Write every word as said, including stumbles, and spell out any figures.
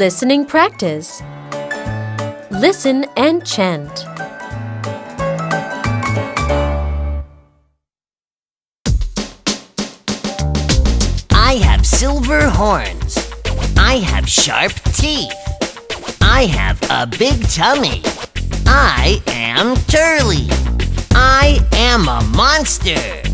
Listening practice. Listen and chant. I have silver horns. I have sharp teeth. I have a big tummy. I am Turley. I am a monster.